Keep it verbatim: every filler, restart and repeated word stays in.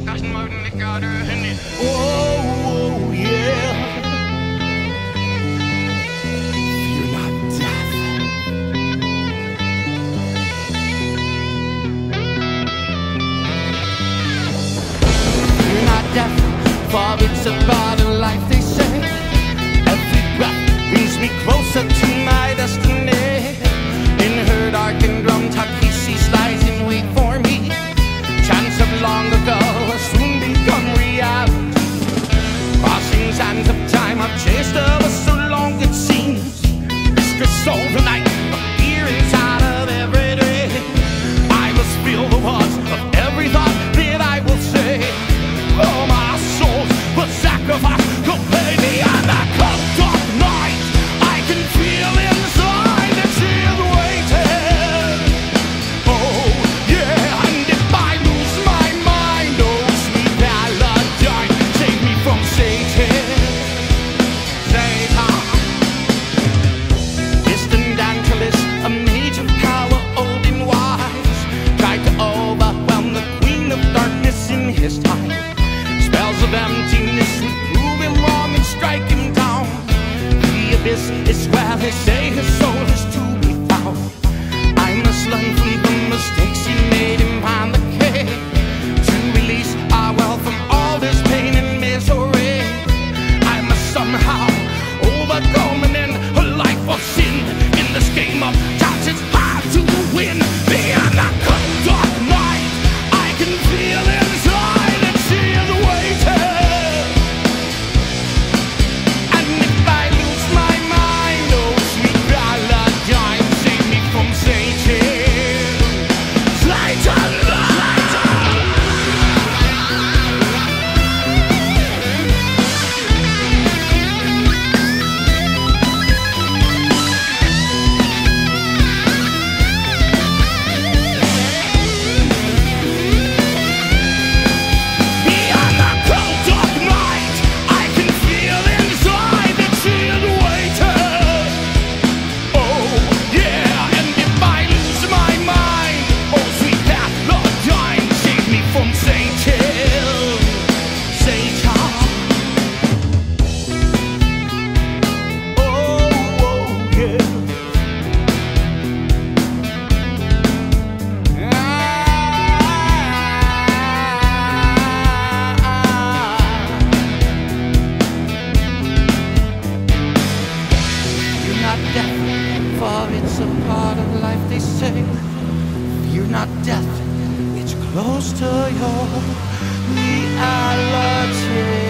Oh, yeah. Fear not death. Fear not death, for it's a part of life, they say. Every breath brings me closer to my destiny. In her darkened drum, Takeshi lies in wait for me. Chants of long ago will soon become reality. Crossing sands of time, I've chased over so long it seems. Mistress overnight, a fear inside of every day. I must feel the words of every thought that I will say. Oh, my soul will sacrifice completely on that cold dark night. I can feel inside that she is waiting. Oh, yeah, and if I lose my mind, oh, sweet Valentine, save me from Satan. Satan. Distant Angelus, a mage of power, old and wise, tried to overwhelm the queen of darkness in his time. Spells of emptiness would prove him wrong and strike him down. The abyss is where they say his soul is to be found. I must learn from the mistakes he made and find the key to release our world from all this pain and misery. I must somehow overcome and end a life of sin. In this game of chance, it's hard to win. Beyond the cold dark night, I can feel inside that she is waiting. And if I lose my mind, oh sweet Valentine, save me from Satan. Satan, beyond the cold dark night, I can feel inside that she is waiting. Oh, yeah, and if I lose my mind, oh sweet Valentine, save me from Satan. Satan. Oh, oh, yeah. Fear not death, for it's a part of life, they say. Fear not death, it's close to your reality.